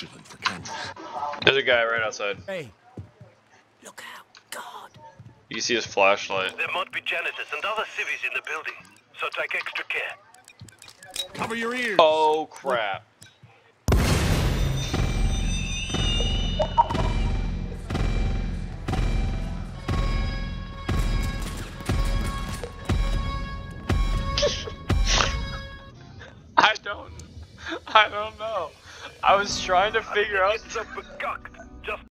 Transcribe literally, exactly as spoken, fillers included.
vigilant for cameras. There's a guy right outside. Hey, look out, God. You can see his flashlight. There might be janitors and other civvies in the building, so take extra care. Cover your ears. Oh crap. I don't I don't know. I was trying to figure out It's a